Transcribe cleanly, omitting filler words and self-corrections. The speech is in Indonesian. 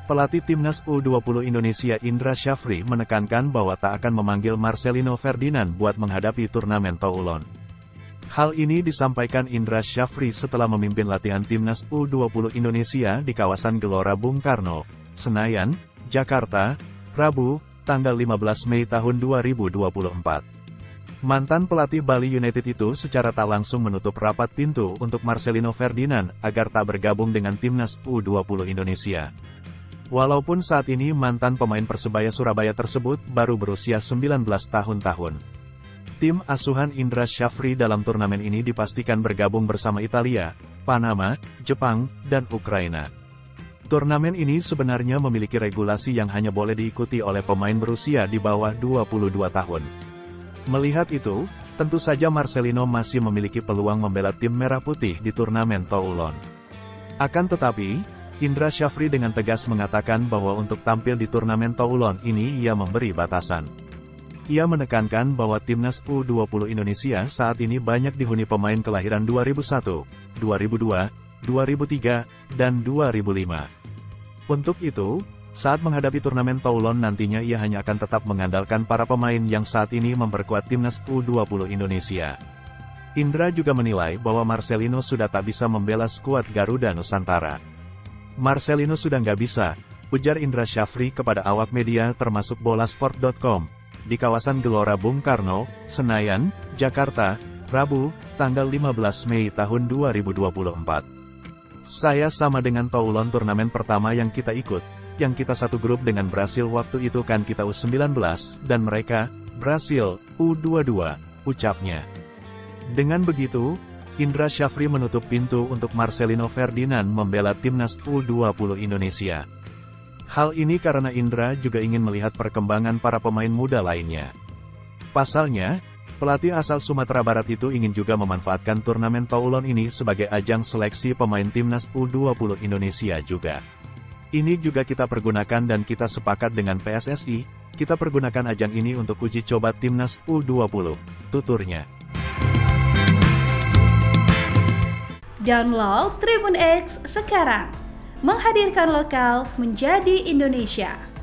Pelatih Timnas U20 Indonesia Indra Syafri menekankan bahwa tak akan memanggil Marcelino Ferdinand buat menghadapi turnamen Toulon. Hal ini disampaikan Indra Syafri setelah memimpin latihan Timnas U20 Indonesia di kawasan Gelora Bung Karno, Senayan, Jakarta, Rabu, tanggal 15 Mei tahun 2024. Mantan pelatih Bali United itu secara tak langsung menutup rapat pintu untuk Marcelino Ferdinand agar tak bergabung dengan Timnas U20 Indonesia. Walaupun saat ini mantan pemain Persebaya Surabaya tersebut baru berusia 19 tahun. Tim asuhan Indra Syafri dalam turnamen ini dipastikan bergabung bersama Italia, Panama, Jepang, dan Ukraina. Turnamen ini sebenarnya memiliki regulasi yang hanya boleh diikuti oleh pemain berusia di bawah 22 tahun. Melihat itu, tentu saja Marcelino masih memiliki peluang membela tim merah putih di turnamen Toulon. Akan tetapi, Indra Syafri dengan tegas mengatakan bahwa untuk tampil di turnamen Toulon ini ia memberi batasan. Ia menekankan bahwa Timnas U20 Indonesia saat ini banyak dihuni pemain kelahiran 2001, 2002, 2003, dan 2005. Untuk itu, saat menghadapi turnamen Toulon nantinya ia hanya akan tetap mengandalkan para pemain yang saat ini memperkuat Timnas U20 Indonesia. Indra juga menilai bahwa Marcelino sudah tak bisa membela skuad Garuda Nusantara. Marcelino sudah nggak bisa, ujar Indra Syafri kepada awak media termasuk Bolasport.com, di kawasan Gelora Bung Karno, Senayan, Jakarta, Rabu, tanggal 15 Mei tahun 2024. Saya sama dengan Toulon turnamen pertama yang kita ikut, yang kita satu grup dengan Brasil waktu itu kan kita U19, dan mereka, Brasil, U22, ucapnya. Dengan begitu, Indra Syafri menutup pintu untuk Marcelino Ferdinand membela Timnas U20 Indonesia. Hal ini karena Indra juga ingin melihat perkembangan para pemain muda lainnya. Pasalnya, pelatih asal Sumatera Barat itu ingin juga memanfaatkan turnamen Toulon ini sebagai ajang seleksi pemain Timnas U20 Indonesia juga. Ini juga kita pergunakan dan kita sepakat dengan PSSI, kita pergunakan ajang ini untuk uji coba Timnas U20, tuturnya. Download Tribun X sekarang, menghadirkan lokal menjadi Indonesia.